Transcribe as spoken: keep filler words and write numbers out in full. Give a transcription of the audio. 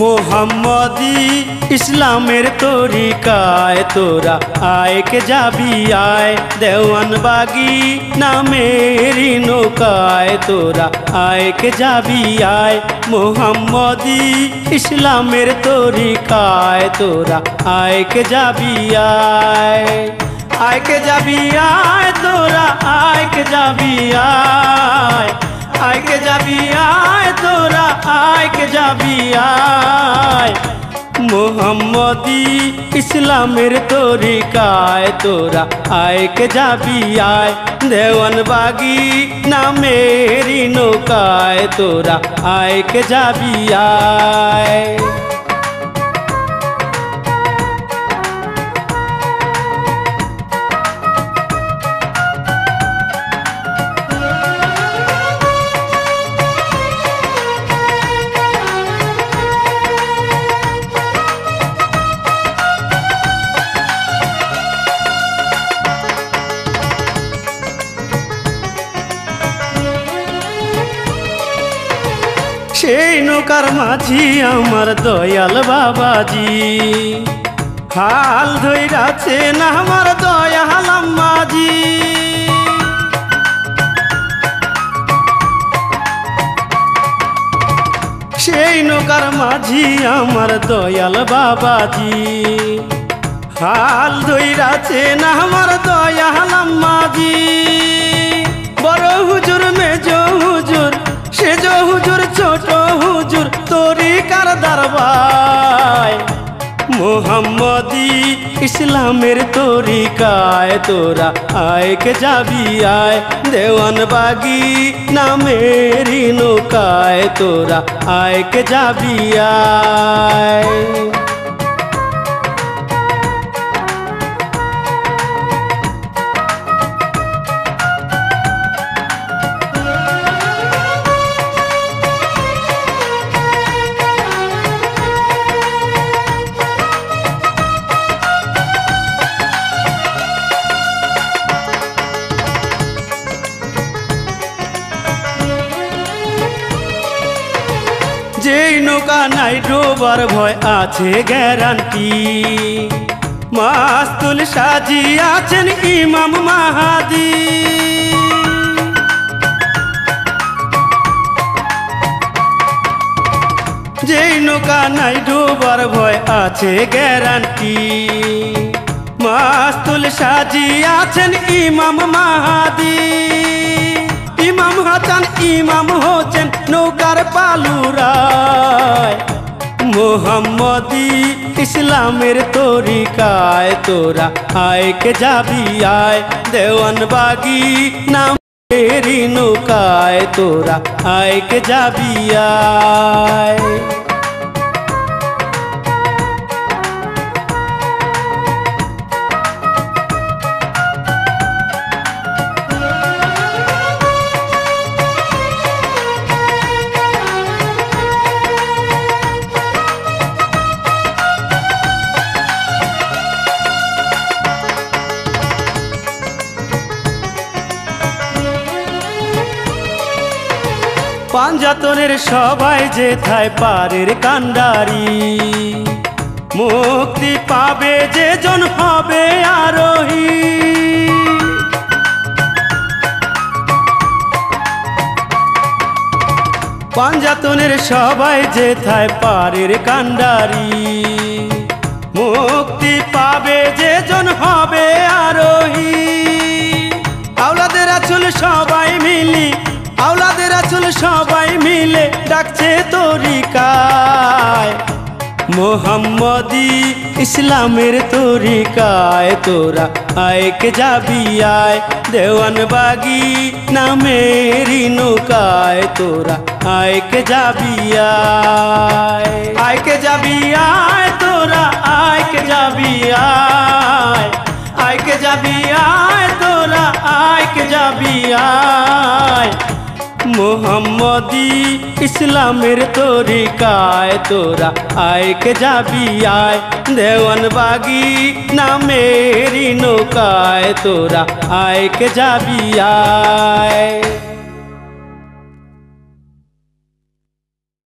মোহাম্মদী ইসলামের তরিকায় তোরা আয় কে যাবি আয়, দেওয়ানবাগি নামেরি নৌকায় তোরা আয় কে যাবি আয়। মোহাম্মদী ইসলামের তরিকায় তোরা আয় কে যাবি আয়, আয় কে যাবি আয় তোরা আয় কে যাবি আয়, আয় কে যাবি আয় তোরা আয় কে যাবি আয়। মোহাম্মদী ইসলামের তরিকায় তোরা আয় কে যাবি আয়, দেওয়ানবাগি নামেরি নৌকায় তোরা আয় কে যাবি আয়। সেই নৌকার মাঝি আমার দয়াল বাবাজি, হাল ধইরাছে না আমার দয়াল আম্মাজি। সেই নৌকার মাঝি আমার দয়াল বাবাজি, হাল ধইরাছে না আমার দয়াল আম্মাজি। বড় হুজুর মেজ হুজুর সেজ হুজুর ছোট হুজুর তরিকার দরবায়। মোহাম্মদী ইসলামের তরিকায় তোরা আয় কে যাবি আয়, দেওয়ানবাগি নামেরি নৌকায় তোরা আয় কে যাবি আয়। যেই নৌকা নাই ডোবার ভয় আছে গ্যারান্টি, মাস্তুল সাজি আছেন ইমাম মাহাদি। যেই নৌকা নাই ডোবার ভয় আছে গ্যারান্টি, মাস্তুল সাজি আছেন ইমাম মাহাদি। ইমাম হাসান ইমাম হোসেন নৌকার পালুরায়। মোহাম্মদী ইসলামের তরিকায় তোরা আয় কে যাবি আয়, দেওয়ানবাগি নামেরি নৌকায় তোরা আয় কে যাবি আয়। পাঞ্জাতনের সবাই যেথায় পারের কান্ডারি, মুক্তি পাবে যে জন হবে আরোহী। পাঞ্জাতনের সবাই যেথায় পারের কান্ডারি, মুক্তি পাবে যে জন হবে আরোহী। আওলাদের রাসূল সবাই মিলি, আওলাদের রাসূল সবাই মিলে ডাকছে তরিকায়। মোহাম্মদী ইসলামের তরিকায় তোরা আয় কে যাবি আয়, দেওয়ানবাগি নামেরি নৌকায় তোরা আয় কে যাবি আয়, আয় কে যাবি আয় তোরা আয় কে যাবি আয়, আয় কে যাবি আয় তোরা আয় কে যাবি আয়। মোহাম্মদী ইসলামের তরিকায় তোরা আয় কে যাবি আয়, দেওয়ানবাগি নামেরি নৌকায় তোরা আয় কে যাবি আয়।